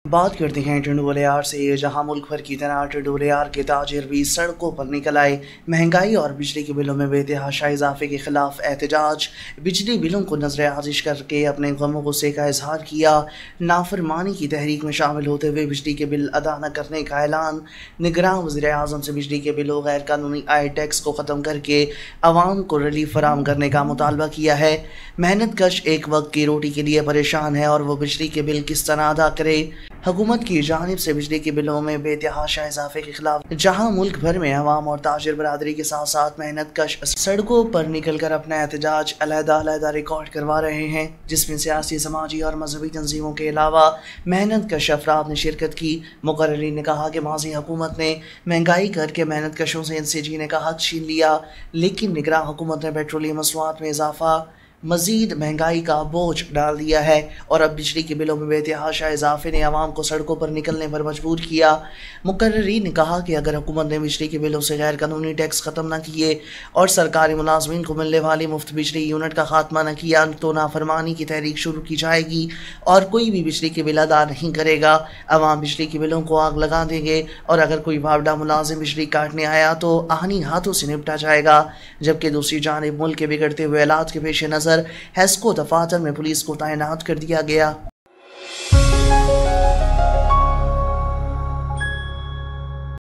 बात करते हैं टंडोलियार से, जहां मुल्क भर की तरह टंडोलियार के ताजिर भी सड़कों पर निकल आए। महंगाई और बिजली के बिलों में बेतहाशा इजाफे के खिलाफ एहतजाज। बिजली बिलों को नजरआजिश करके अपने गम गुस्से का इजहार किया। नाफरमानी की तहरीक में शामिल होते हुए बिजली के बिल अदा न करने का ऐलान। निगरान वज़ीर आज़म से बिजली के बिलों गैर कानूनी आय टैक्स को ख़त्म करके आवाम को रिलीफ फराम करने का मुतालबा किया है। मेहनत कश एक वक्त की रोटी के लिए परेशान है और वो बिजली के बिल किस तरह अदा करे। हुकूमत की जानिब से बिजली के बिलों में बेतहाशा इजाफे के खिलाफ जहां मुल्क भर में अवाम और ताजिर बरादरी के साथ साथ मेहनत कश सड़कों पर निकल कर अपना एहतजाज अलहदा रिकॉर्ड करवा रहे हैं, जिसमें सियासी, समाजी और मजहबी तंजीमों के अलावा मेहनत कश अफराद ने शिरकत की। मुकर्रीन ने कहा कि माजी हुकूमत ने महंगाई करके मेहनत कशों से इनसे जीने का हक छीन लिया, लेकिन निगरान हुकूमत ने पेट्रोलियम मसनूआत में इजाफा मजीद महंगाई का बोझ डाल दिया है और अब बिजली के बिलों में बेतहाशा इजाफे ने आवाम को सड़कों पर निकलने पर मजबूर किया। मुकर्रीन ने कहा कि अगर हुकूमत ने बिजली के बिलों से गैर कानूनी टैक्स ख़त्म न किए और सरकारी मुलाजमीन को मिलने वाली मुफ्त बिजली यूनिट का खात्मा न किया तो नाफरमानी की तहरीक शुरू की जाएगी और कोई भी बिजली के बिल अदा नहीं करेगा। अवाम बिजली के बिलों को आग लगा देंगे और अगर कोई बावड़ा मुलाजिम बिजली काटने आया तो आहनी हाथों से निपटा जाएगा। जबकि दूसरी जानिब मुल्क के बिगड़ते हुए हालात के पेश नज़र हेस्को दफातर में पुलिस को तैनात कर दिया गया।